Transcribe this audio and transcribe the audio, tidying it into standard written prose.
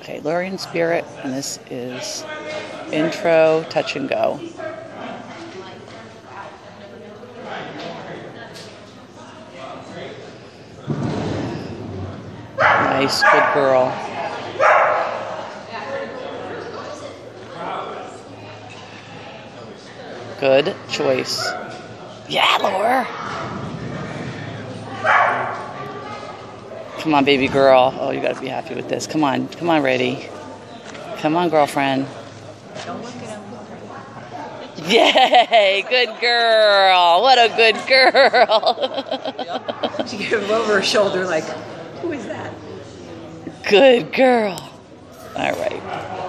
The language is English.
Okay, Lorien Spirit, and this is intro, touch and go. Nice, good girl. Good choice. Yeah, Laura. Come on, baby girl. Oh, you gotta be happy with this. Come on, ready. Come on, girlfriend. Don't look at him. Yay, good girl. What a good girl. Yep. She gave him over her shoulder like, who is that? Good girl. All right.